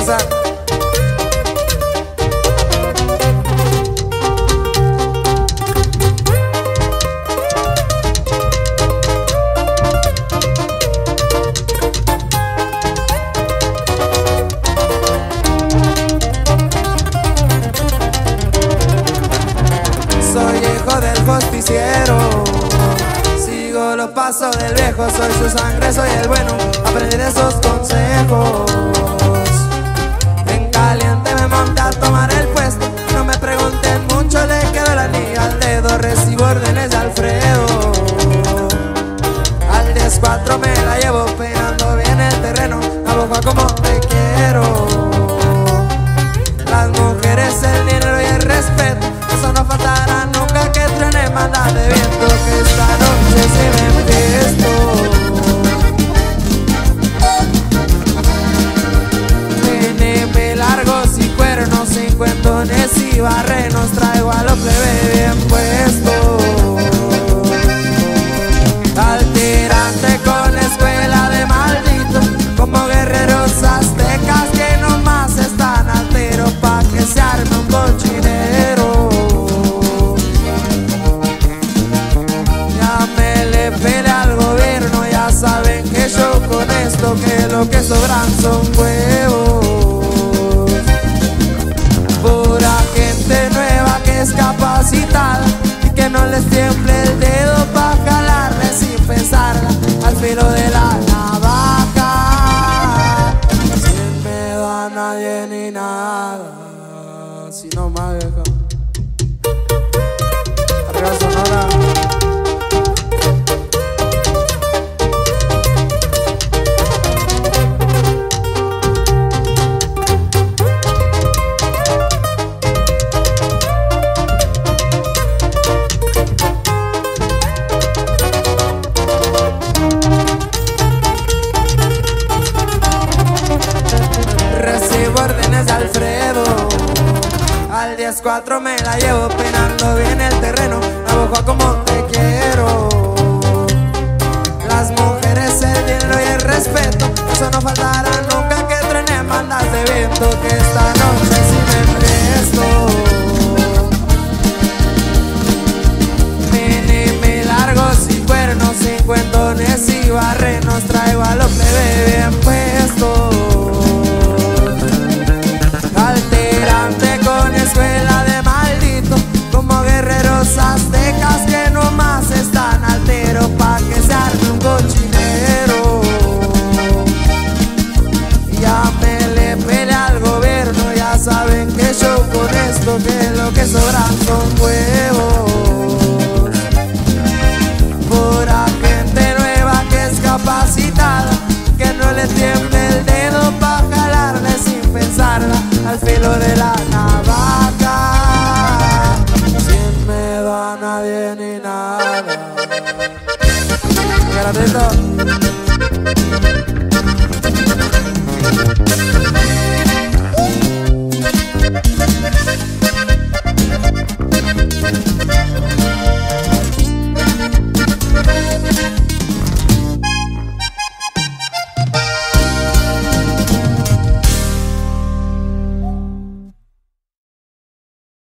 empezar. Soy hijo del justiciero, sigo los pasos del viejo. Soy su sangre, soy el bueno, aprendí de esos consejos. En caliente me monté a tomar el puesto, no me pregunten mucho, le quedó el anillo al dedo. Recibo órdenes de Alfredo, al 10-4 me la llevo peinando bien el terreno, a boca como te quiero. Las mujeres, el dinero y el respeto, eso no faltará nunca, que truene manda de viento, que esta noche se me enfiesto. Teneme largos y cuernos, cincuentones y barrenos, traigo a lo plebe bien puesto. Alterante con escuela de maldito, como guerreros aztecas que nomás están alteros pa' que se arme un cochinero. Ya me le pele al gobierno, ya saben que yo con esto, que lo que sobran son huevos. Pura gente nueva que es capacitada y que no les tiemble el dedo pa' jalarle sin pensarla al filo de la navaja, sin miedo a nadie ni nada, si no más vieja. Arriba Sonora. Recibo órdenes de Alfredo, al 10-4 me la llevo peinando bien el terreno, a boca como te quiero. Las mujeres, el dinero y el respeto, eso no faltará nunca, que truene mandas de viento, que esta noche sí me presto. Mini largos y cuernos, cincuentones y barrenos, traigo a lo plebe bien puesto. Alterante con escuela de maldito, como guerreros aztecas que nomás están alteros pa' que se arme un cochinero. Ya me le pele al gobierno, ya saben que yo con esto, que lo que sobran son huevos. Pura gente nueva que es capacitada, que no le tiemble el dedo pa' jalarle sin pensarla al filo de la navaja, sin miedo a nadie ni nada. Garantito.